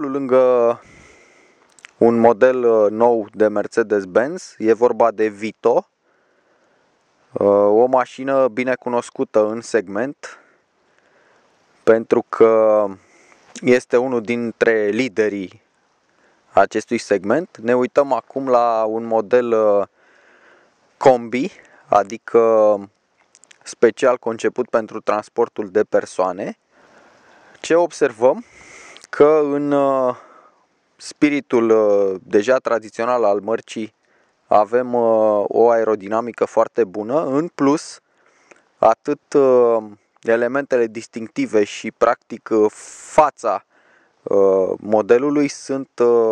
aflu lângă un model nou de Mercedes-Benz, e vorba de Vito, o mașină bine cunoscută în segment, pentru că este unul dintre liderii acestui segment. Ne uităm acum la un model combi, adică special conceput pentru transportul de persoane. Ce observăm? Că în spiritul deja tradițional al mărcii avem o aerodinamică foarte bună. În plus, atât elementele distinctive și practic fața modelului sunt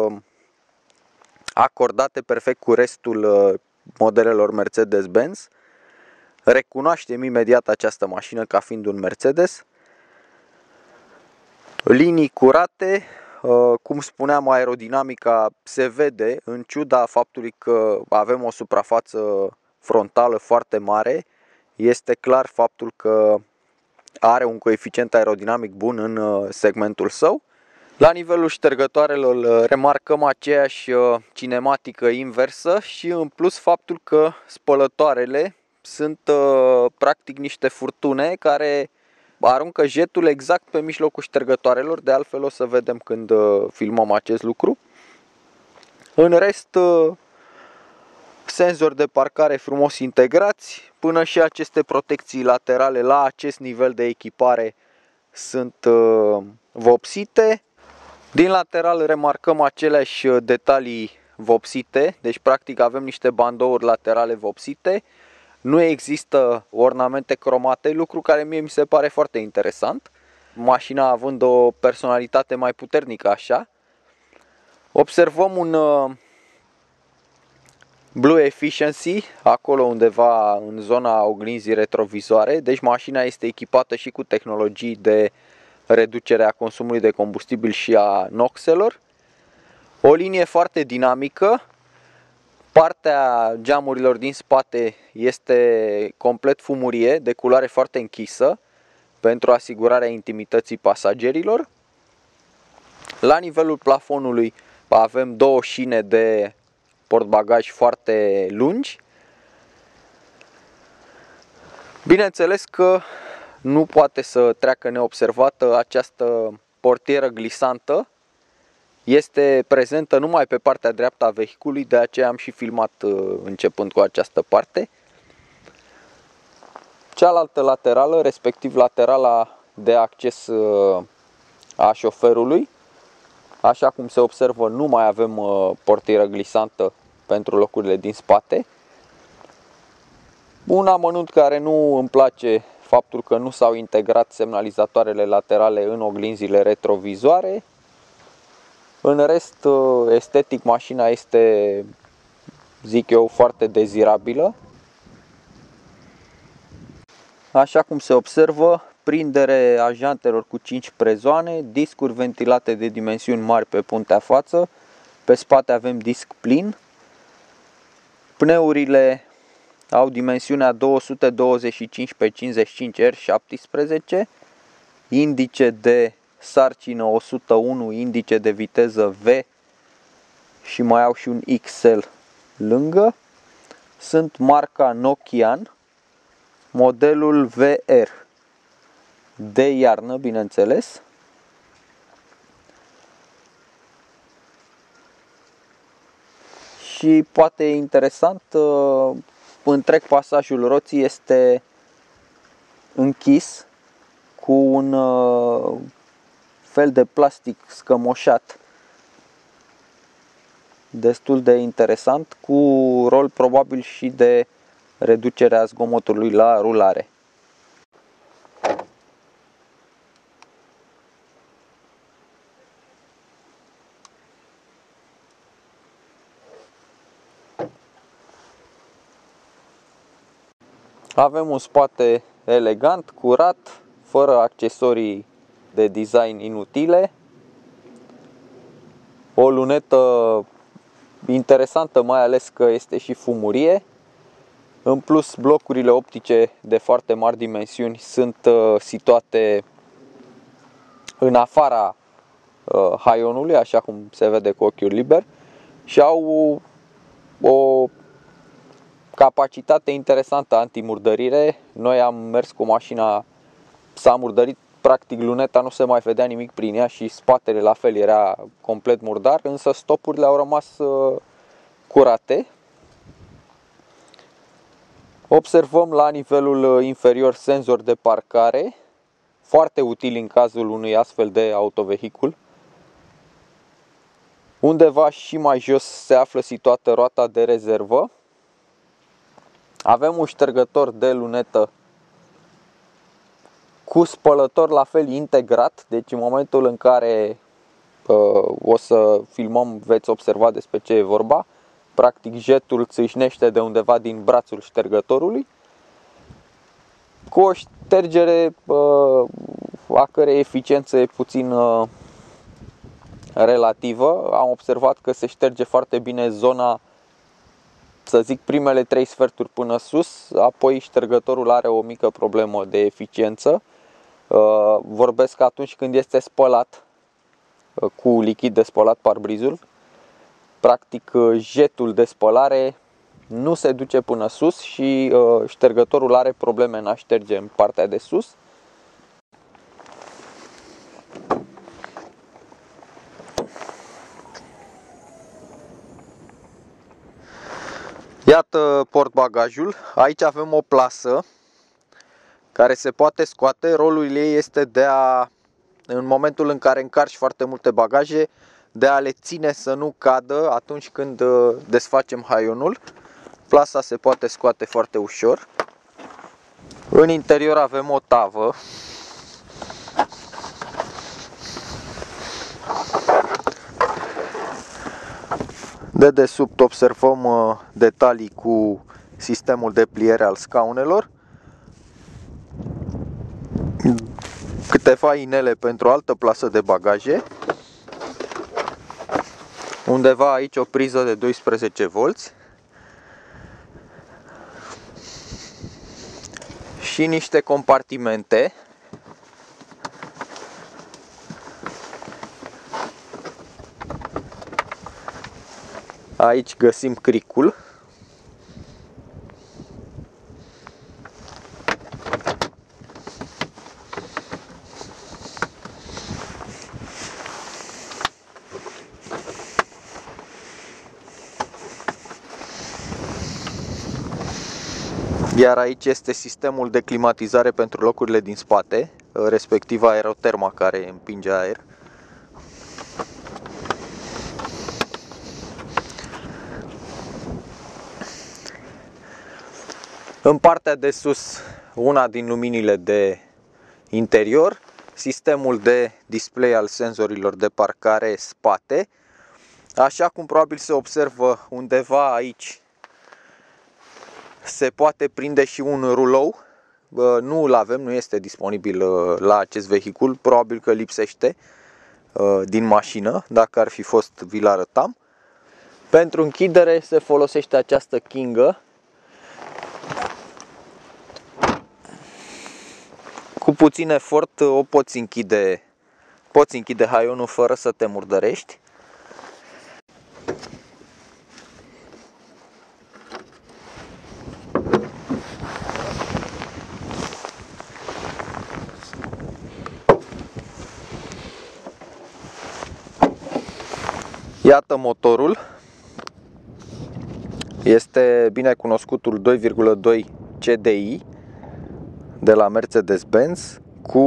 acordate perfect cu restul modelelor Mercedes-Benz. Recunoaștem imediat această mașină ca fiind un Mercedes. Linii curate, cum spuneam, aerodinamica se vede în ciuda faptului că avem o suprafață frontală foarte mare. Este clar faptul că are un coeficient aerodinamic bun în segmentul său. La nivelul ștergătoarelor remarcăm aceeași cinematică inversă și în plus faptul că spălătoarele sunt practic niște furtune care aruncă jetul exact pe mijlocul ștergătoarelor, de altfel o să vedem când filmăm acest lucru. În rest, senzori de parcare frumos integrați, până și aceste protecții laterale la acest nivel de echipare sunt vopsite. Din lateral remarcăm aceleași detalii vopsite, deci practic avem niște bandouri laterale vopsite. Nu există ornamente cromate, lucru care mie mi se pare foarte interesant. Mașina având o personalitate mai puternică așa. Observăm un Blue Efficiency acolo undeva în zona oglinzii retrovizoare. Deci mașina este echipată și cu tehnologii de reducere a consumului de combustibil și a noxelor. O linie foarte dinamică. Partea geamurilor din spate este complet fumurie, de culoare foarte închisă, pentru asigurarea intimității pasagerilor. La nivelul plafonului avem două șine de portbagaj foarte lungi. Bineînțeles că nu poate să treacă neobservată această portieră glisantă. Este prezentă numai pe partea dreaptă a vehiculului, de aceea am și filmat începând cu această parte. Cealaltă laterală, respectiv laterala de acces a șoferului, așa cum se observă, nu mai avem portieră glisantă pentru locurile din spate. Un amănunt care nu îmi place, faptul că nu s-au integrat semnalizatoarele laterale în oglinzile retrovizoare. În rest, estetic, mașina este, zic eu, foarte dezirabilă. Așa cum se observă, prindere a jantelor cu 5 prezoane, discuri ventilate de dimensiuni mari pe puntea față, pe spate avem disc plin. Pneurile au dimensiunea 225 pe 55 R17, indice de sarcină 101, indice de viteză V și mai au și un XL lângă. Sunt marca Nokian, modelul VR, de iarnă, bineînțeles. Și poate interesant, întreg pasajul roții este închis cu un fel de plastic scămoșat, destul de interesant, cu rol probabil și de reducerea zgomotului la rulare. Avem un spate elegant, curat, fără accesorii de design inutile. O lunetă interesantă, mai ales că este și fumurie. În plus, blocurile optice de foarte mari dimensiuni sunt situate în afara haionului, așa cum se vede cu ochiul liber, și au o capacitate interesantă antimurdărire. Noi am mers cu mașina, s-a murdărit, practic luneta nu se mai vedea nimic prin ea și spatele la fel era complet murdar, însă stopurile au rămas curate. Observăm la nivelul inferior senzor de parcare, foarte util în cazul unui astfel de autovehicul. Undeva și mai jos se află situată roata de rezervă. Avem un ștergător de lunetă cu spălător la fel integrat, deci în momentul în care o să filmăm veți observa despre ce e vorba. Practic jetul țâșnește de undeva din brațul ștergătorului, cu o ștergere a cărei eficiență e puțin relativă. Am observat că se șterge foarte bine zona, să zic, primele 3 sferturi până sus, apoi ștergătorul are o mică problemă de eficiență. Vorbesc atunci când este spălat cu lichid de spălat parbrizul. Practic jetul de spălare nu se duce până sus și ștergătorul are probleme în a șterge în partea de sus. Iată portbagajul. Aici avem o plasă care se poate scoate. Rolul ei este de a, în momentul în care încarci foarte multe bagaje, de a le ține să nu cadă atunci când desfacem haionul. Plasa se poate scoate foarte ușor. În interior avem o tavă. De desubt observăm detalii cu sistemul de pliere al scaunelor. Câteva inele pentru o altă plasă de bagaje. Undeva aici o priză de 12 volți. Și niște compartimente. Aici găsim cricul. Iar aici este sistemul de climatizare pentru locurile din spate, respectiv aeroterma care împinge aer. În partea de sus, una din luminile de interior, sistemul de display al senzorilor de parcare spate. Așa cum probabil se observă undeva aici, se poate prinde și un rulou. Nu îl avem, nu este disponibil la acest vehicul, probabil că lipsește din mașină. Dacă ar fi fost, vi-l arătam. Pentru închidere se folosește această chingă. Cu puțin efort o poți închide haionul fără să te murdărești. Iată motorul. Este bine cunoscutul 2.2 CDI de la Mercedes-Benz cu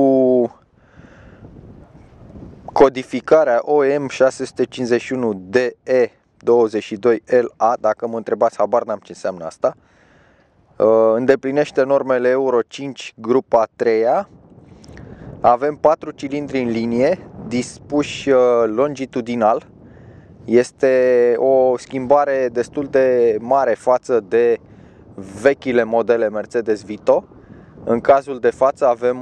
codificarea OEM 651 DE22LA. Dacă mă întrebați, habar n-am ce înseamnă asta. Îndeplinește normele Euro 5 grupa 3-a. Avem 4 cilindri în linie, dispuși longitudinal. Este o schimbare destul de mare față de vechile modele Mercedes Vito. În cazul de față avem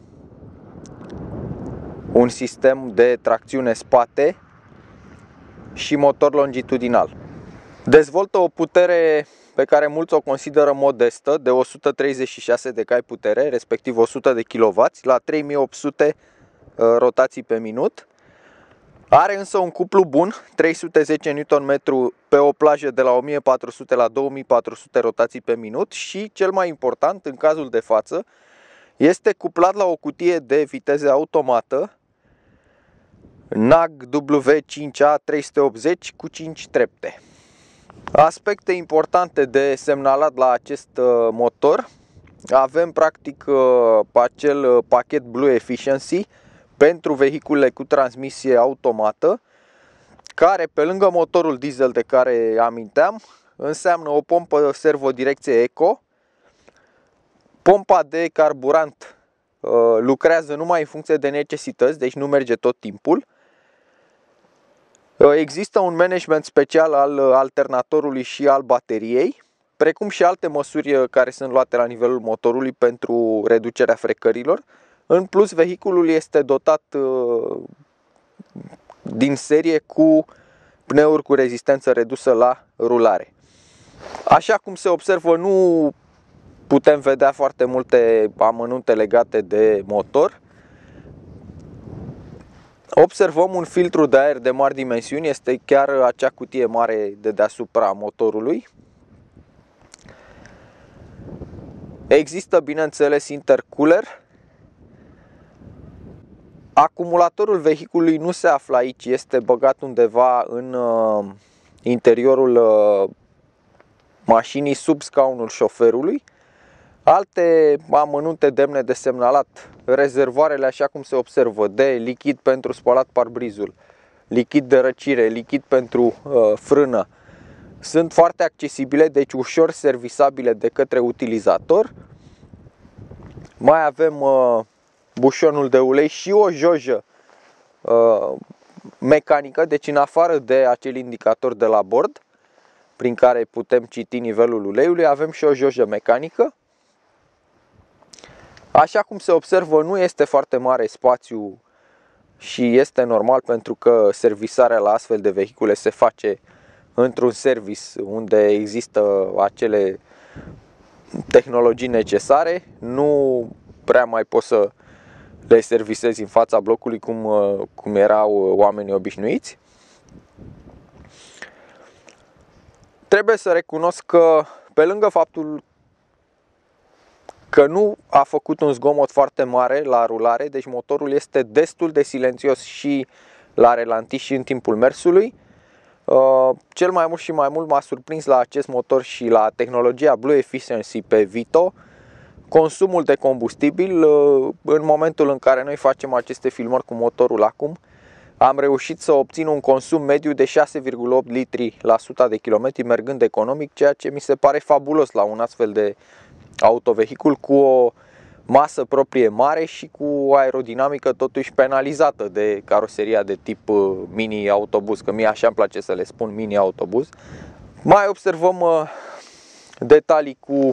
un sistem de tracțiune spate și motor longitudinal. Dezvoltă o putere pe care mulți o consideră modestă, de 136 de cai putere, respectiv 100 de kW, la 3800 rotații pe minut. Are însă un cuplu bun, 310 Nm pe o plajă de la 1400 la 2400 rotații pe minut și, cel mai important în cazul de față, este cuplat la o cutie de viteze automată NAG W5A 380 cu 5 trepte. Aspecte importante de semnalat la acest motor: avem practic acel pachet Blue Efficiency pentru vehiculele cu transmisie automată, care, pe lângă motorul diesel de care aminteam, înseamnă o pompă servodirecție Eco. Pompa de carburant lucrează numai în funcție de necesități, deci nu merge tot timpul. Există un management special al alternatorului și al bateriei, precum și alte măsuri care sunt luate la nivelul motorului pentru reducerea frecărilor. În plus, vehiculul este dotat din serie cu pneuri cu rezistență redusă la rulare. Așa cum se observă, nu putem vedea foarte multe amănunte legate de motor. Observăm un filtru de aer de mari dimensiuni, este chiar acea cutie mare de deasupra motorului. Există, bineînțeles, intercooler. Acumulatorul vehiculului nu se află aici, este băgat undeva în interiorul mașinii, sub scaunul șoferului. Alte amănunte demne de semnalat: rezervoarele, așa cum se observă, de lichid pentru spălat parbrizul, lichid de răcire, lichid pentru frână, sunt foarte accesibile, deci ușor servisabile de către utilizator. Mai avem bușonul de ulei și o jojă mecanică, deci în afară de acel indicator de la bord prin care putem citi nivelul uleiului, avem și o jojă mecanică. Așa cum se observă, nu este foarte mare spațiu și este normal, pentru că servisarea la astfel de vehicule se face într-un service unde există acele tehnologii necesare. Nu prea mai poți să le servisezi în fața blocului cum erau oamenii obișnuiți. Trebuie să recunosc că, pe lângă faptul că nu a făcut un zgomot foarte mare la rulare, deci motorul este destul de silențios și la relanti și în timpul mersului, cel mai mult și mai mult m-a surprins la acest motor și la tehnologia Blue Efficiency pe Vito consumul de combustibil. În momentul în care noi facem aceste filmări cu motorul acum, am reușit să obțin un consum mediu de 6,8 litri la 100 de kilometri mergând economic, ceea ce mi se pare fabulos la un astfel de autovehicul cu o masă proprie mare și cu o aerodinamică totuși penalizată de caroseria de tip mini-autobuz, că mie așa îmi place să le spun, mini-autobuz. Mai observăm detalii cu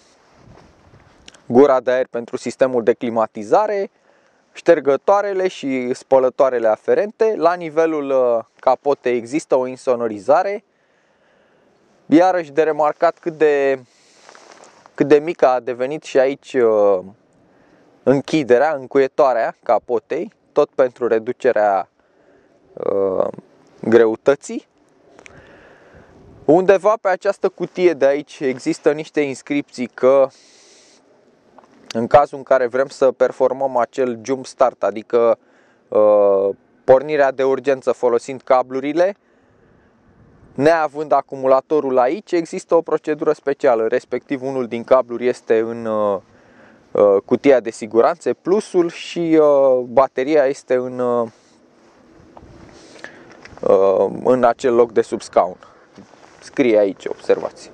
gura de aer pentru sistemul de climatizare, ștergătoarele și spălătoarele aferente. La nivelul capotei există o insonorizare. Iarăși de remarcat cât de mică a devenit și aici închiderea, încuietoarea capotei, tot pentru reducerea greutății. Undeva pe această cutie de aici există niște inscripții că în cazul în care vrem să performăm acel jump start, adică pornirea de urgență folosind cablurile, neavând acumulatorul aici, există o procedură specială, respectiv unul din cabluri este în cutia de siguranță, plusul, și bateria este în acel loc de sub scaun. Scrie aici, observați.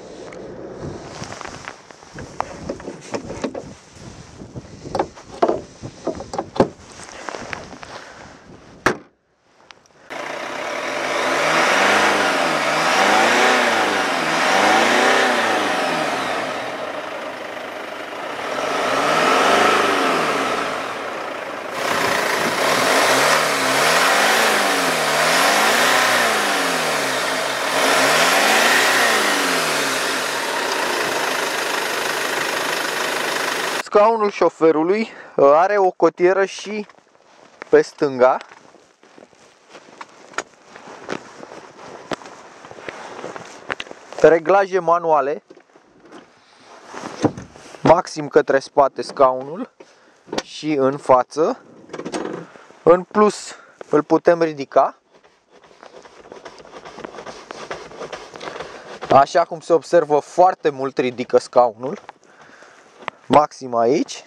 Scaunul șoferului are o cotieră și pe stânga, Reglaje manuale, maxim către spate scaunul și în față. În plus îl putem ridica, așa cum se observă, foarte mult ridică scaunul, maxim aici.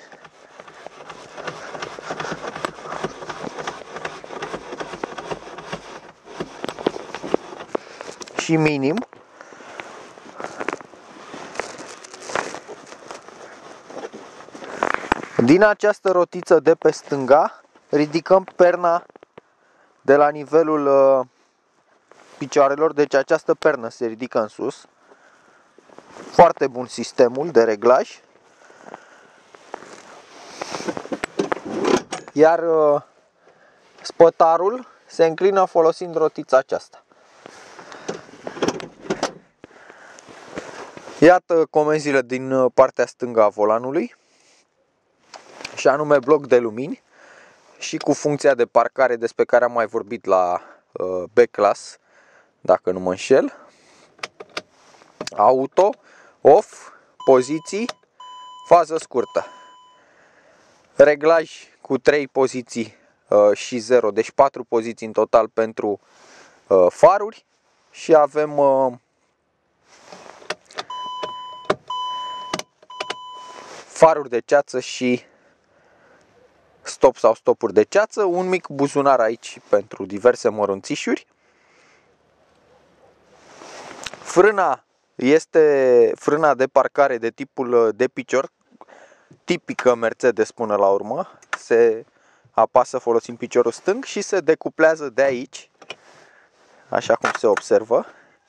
Și minim. Din această rotiță de pe stânga ridicăm perna de la nivelul picioarelor, deci această pernă se ridică în sus. Foarte bun sistemul de reglaj. Iar spătarul se înclină folosind rotița aceasta. Iată comenzile din partea stângă a volanului, și anume bloc de lumini și cu funcția de parcare despre care am mai vorbit la B-Class, dacă nu mă înșel. Auto, off, poziții, fază scurtă. Reglaj cu 3 poziții și 0, deci 4 poziții în total pentru faruri. Și avem faruri de ceață și stop sau stopuri de ceață, un mic buzunar aici pentru diverse mărunțișuri. Frâna este frâna de parcare de tipul de picior, tipică Mercedes până la urmă. Se apasă folosind piciorul stâng și se decuplează de aici, așa cum se observă.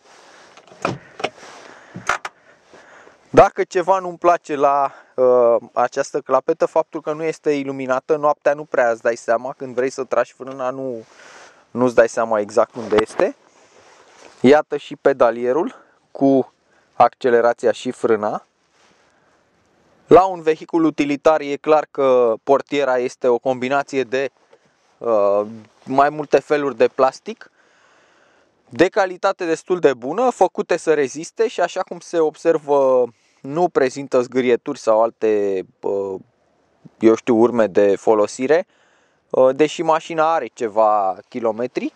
Dacă ceva nu-mi place la această clapetă, faptul că nu este iluminată, noaptea nu prea îți dai seama, când vrei să tragi frâna nu-ți dai seama exact unde este. Iată și pedalierul cu accelerația și frâna. La un vehicul utilitar e clar că portiera este o combinație de mai multe feluri de plastic, de calitate destul de bună, făcute să reziste și, așa cum se observă, nu prezintă zgârieturi sau alte, eu știu, urme de folosire, deși mașina are ceva kilometri.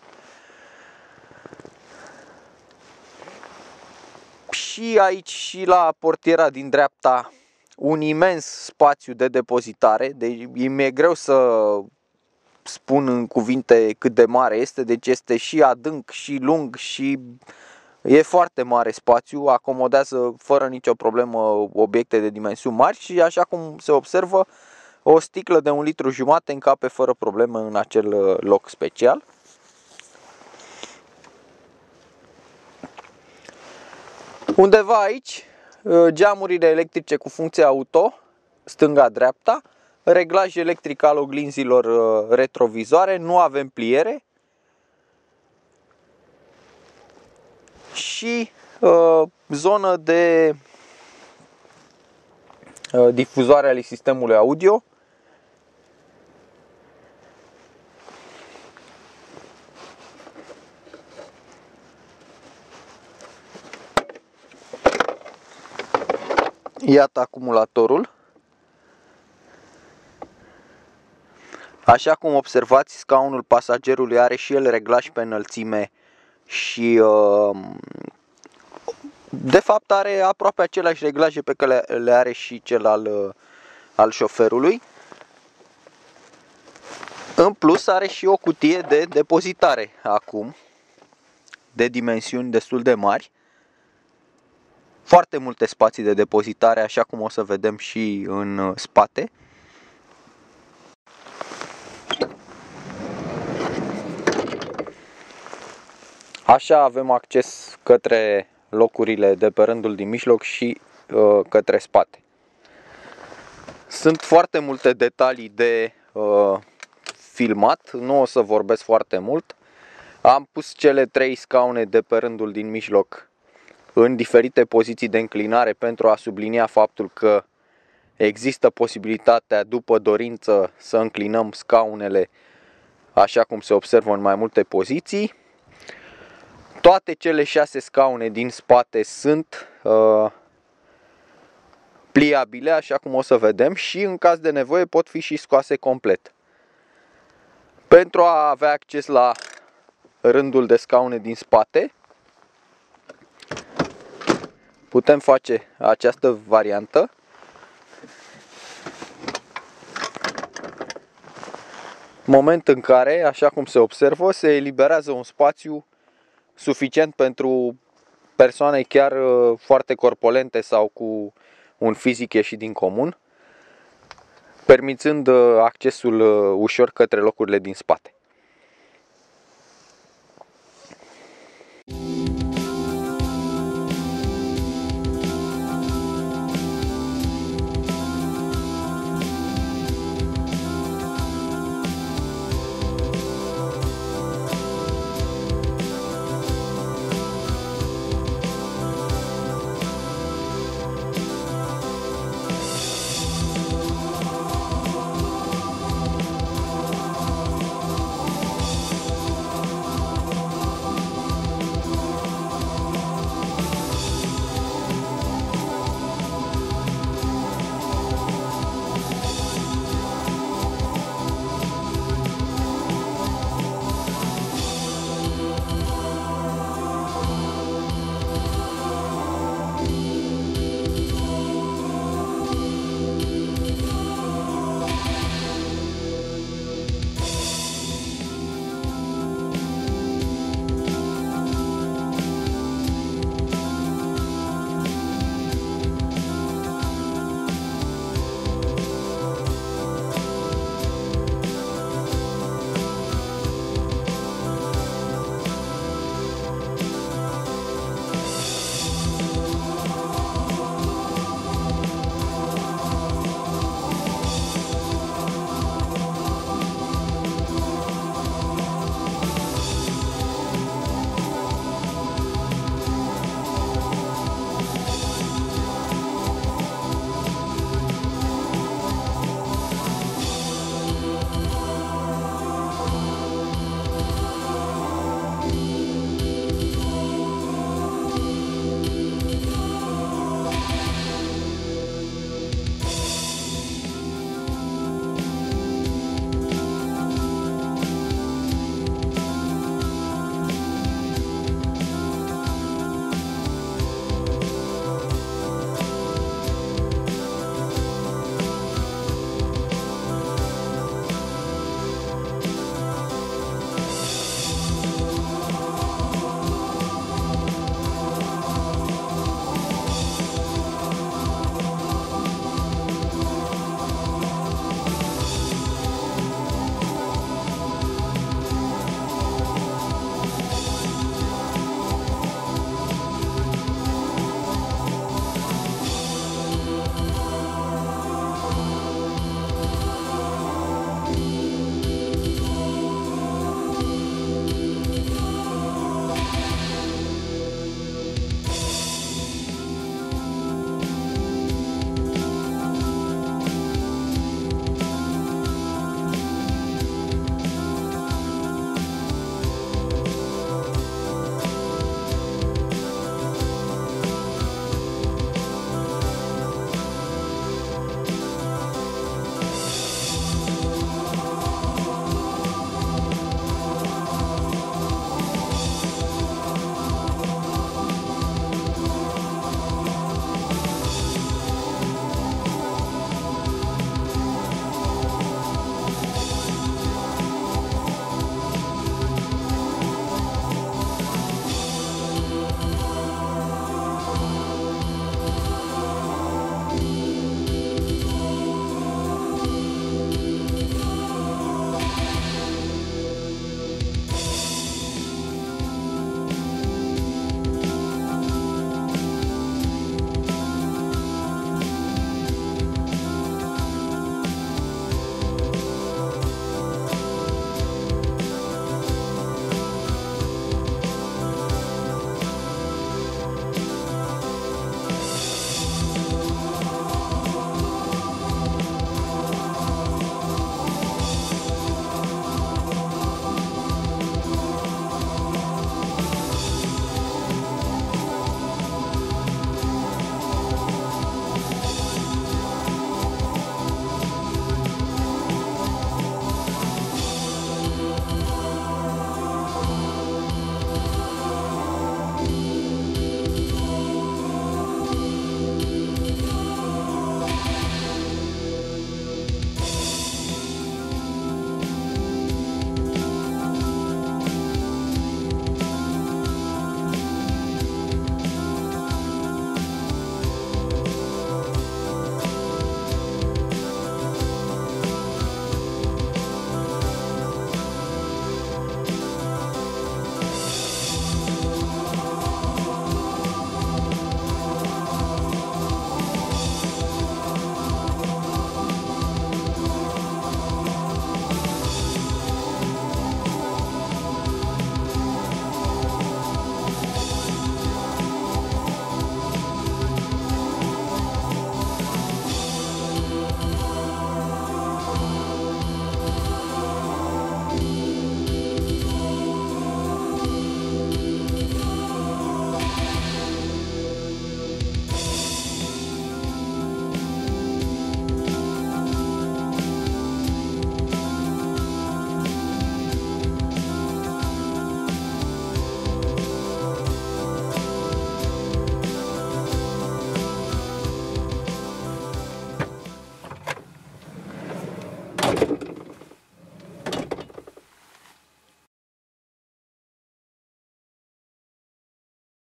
Și aici și la portiera din dreapta un imens spațiu de depozitare, deci mi-e greu să spun în cuvinte cât de mare este, deci este și adânc și lung și e foarte mare spațiu, acomodează fără nicio problemă obiecte de dimensiuni mari și, așa cum se observă, o sticlă de 1,5 litri încape fără problemă în acel loc special. Undeva aici, geamurile electrice cu funcție auto, stânga-dreapta, reglaj electric al oglinzilor retrovizoare, nu avem pliere și zonă de difuzoare ale sistemului audio. Iată acumulatorul. Așa cum observați, scaunul pasagerului are și el reglaj pe înălțime și de fapt are aproape aceleași reglaje pe care le are și cel al șoferului. În plus are și o cutie de depozitare acum, de dimensiuni destul de mari. Foarte multe spații de depozitare, așa cum o să vedem și în spate. Așa avem acces către locurile de pe rândul din mijloc și către spate. Sunt foarte multe detalii de filmat, nu o să vorbesc foarte mult. Am pus cele 3 scaune de pe rândul din mijloc în diferite poziții de înclinare pentru a sublinia faptul că există posibilitatea, după dorință, să înclinăm scaunele așa cum se observă în mai multe poziții. Toate cele 6 scaune din spate sunt pliabile, așa cum o să vedem, și în caz de nevoie pot fi și scoase complet. Pentru a avea acces la rândul de scaune din spate, putem face această variantă. Moment în care, așa cum se observă, se eliberează un spațiu suficient pentru persoane chiar foarte corpulente sau cu un fizic ieșit din comun, permițând accesul ușor către locurile din spate.